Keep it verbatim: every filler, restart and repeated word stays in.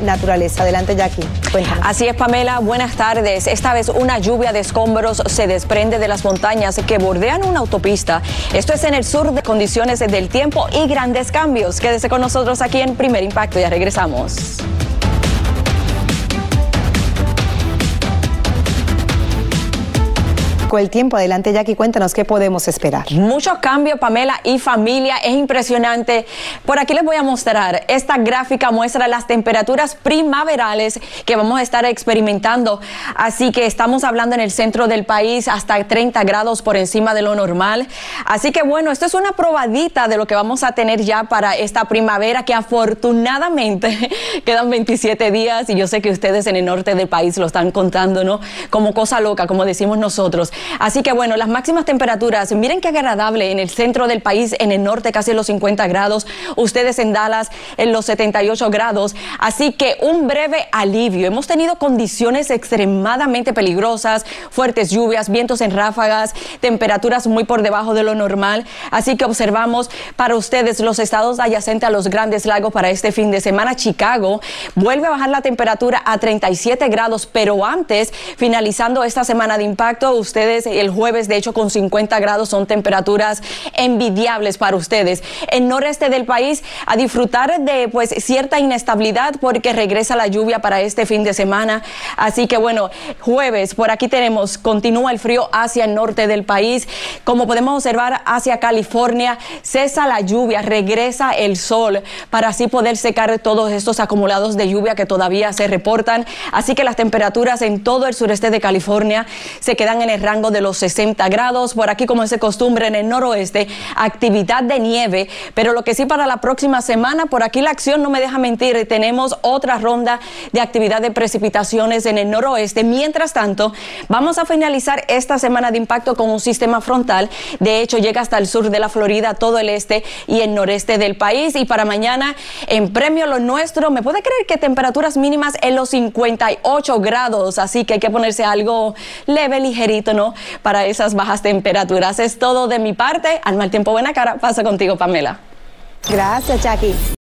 naturaleza. Adelante, Jackie, cuéntanos. Así es, Pamela, buenas tardes. Esta vez una lluvia de escombros se desprende de las montañas que bordean una autopista. Esto es en el sur, de condiciones del tiempo y grandes cambios. Quédese con nosotros aquí en Primer Impacto, ya regresamos. El tiempo. Adelante, Jackie, cuéntanos qué podemos esperar. Muchos cambios, Pamela y familia, es impresionante. Por aquí les voy a mostrar, esta gráfica muestra las temperaturas primaverales que vamos a estar experimentando, así que estamos hablando en el centro del país hasta treinta grados por encima de lo normal, así que bueno, esto es una probadita de lo que vamos a tener ya para esta primavera, que afortunadamente quedan veintisiete días y yo sé que ustedes en el norte del país lo están contando, ¿no? Como cosa loca, como decimos nosotros. Así que bueno, las máximas temperaturas, miren qué agradable en el centro del país, en el norte casi los cincuenta grados, ustedes en Dallas en los setenta y ocho grados, así que un breve alivio. Hemos tenido condiciones extremadamente peligrosas, fuertes lluvias, vientos en ráfagas, temperaturas muy por debajo de lo normal, así que observamos para ustedes los estados adyacentes a los Grandes Lagos para este fin de semana. Chicago vuelve a bajar la temperatura a treinta y siete grados, pero antes, finalizando esta semana de impacto, ustedes el jueves, de hecho, con cincuenta grados, son temperaturas envidiables para ustedes. En noreste del país, a disfrutar de pues cierta inestabilidad porque regresa la lluvia para este fin de semana. Así que bueno, jueves, por aquí tenemos, continúa el frío hacia el norte del país. Como podemos observar, hacia California, cesa la lluvia, regresa el sol para así poder secar todos estos acumulados de lluvia que todavía se reportan. Así que las temperaturas en todo el sureste de California se quedan en el rango de los sesenta grados. Por aquí, como es de costumbre, en el noroeste, actividad de nieve, pero lo que sí para la próxima semana, por aquí la acción no me deja mentir, tenemos otra ronda de actividad de precipitaciones en el noroeste. Mientras tanto, vamos a finalizar esta semana de impacto con un sistema frontal. De hecho, llega hasta el sur de la Florida, todo el este y el noreste del país, y para mañana, en premio lo nuestro, me puede creer que temperaturas mínimas en los cincuenta y ocho grados, así que hay que ponerse algo leve, ligerito, ¿no?, para esas bajas temperaturas. Es todo de mi parte. Al mal tiempo, buena cara. Paso contigo, Pamela. Gracias, Jackie.